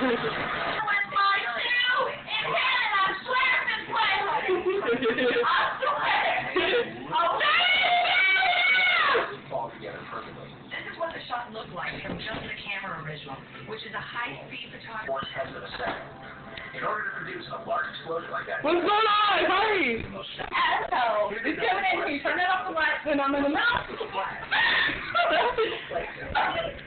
Look like from Just the Camera original, which is a high-speed photography. In order to produce a large explosion like that. What's going on? Hurry! Asshole! Just come in here, turn it off the lights, and I'm in the mouth.